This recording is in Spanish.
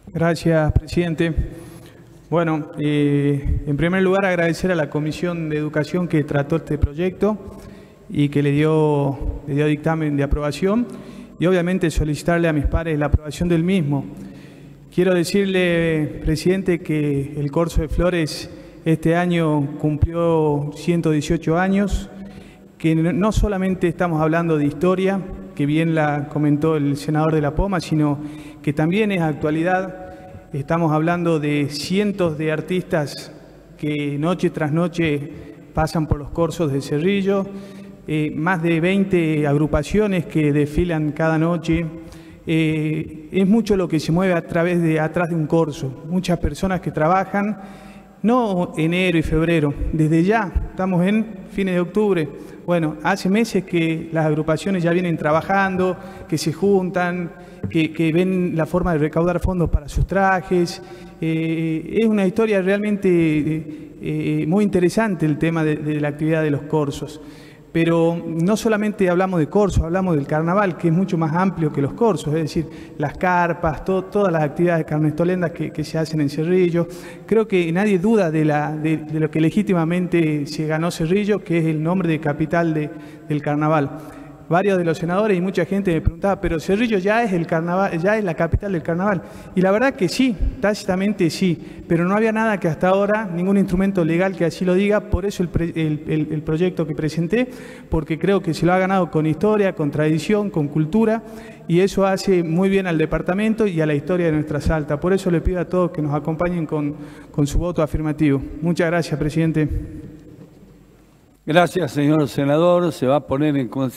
Gracias, presidente. Bueno, en primer lugar agradecer a la Comisión de Educación que trató este proyecto y que le dio dictamen de aprobación, y obviamente solicitarle a mis pares la aprobación del mismo. Quiero decirle, presidente, que el Corso de Flores este año cumplió 118 años, que no solamente estamos hablando de historia, que bien la comentó el senador de La Poma, sino que también es actualidad. Estamos hablando de cientos de artistas que noche tras noche pasan por los corsos de Cerrillo, más de 20 agrupaciones que desfilan cada noche. Es mucho lo que se mueve atrás de un corso, muchas personas que trabajan, no enero y febrero, desde ya, estamos en fines de octubre. Bueno, hace meses que las agrupaciones ya vienen trabajando, que se juntan, que ven la forma de recaudar fondos para sus trajes. Es una historia realmente muy interesante el tema de la actividad de los corsos. Pero no solamente hablamos de corsos, hablamos del carnaval, que es mucho más amplio que los corsos, es decir, las carpas, todas las actividades carnestolendas que se hacen en Cerrillo. Creo que nadie duda de lo que legítimamente se ganó Cerrillo, que es el nombre de capital del carnaval. Varios de los senadores y mucha gente me preguntaba, pero Cerrillo ya es el carnaval, ya es la capital del carnaval. Y la verdad que sí, tácitamente sí, pero no había nada que hasta ahora, ningún instrumento legal que así lo diga. Por eso el proyecto que presenté, porque creo que se lo ha ganado con historia, con tradición, con cultura, y eso hace muy bien al departamento y a la historia de nuestra Salta. Por eso le pido a todos que nos acompañen con su voto afirmativo. Muchas gracias, presidente. Gracias, señor senador. Se va a poner en consideración.